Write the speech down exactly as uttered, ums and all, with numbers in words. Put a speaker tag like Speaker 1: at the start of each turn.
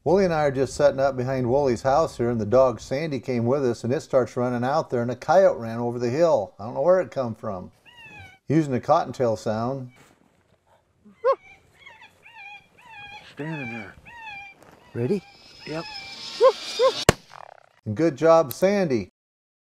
Speaker 1: Wooly and I are just setting up behind Wooly's house here, and the dog Sandy came with us, and it starts running out there, and a coyote ran over the hill. I don't know where it come from. Using the cottontail sound.
Speaker 2: Standing there.
Speaker 3: Ready?
Speaker 2: Yep.
Speaker 1: And good job, Sandy.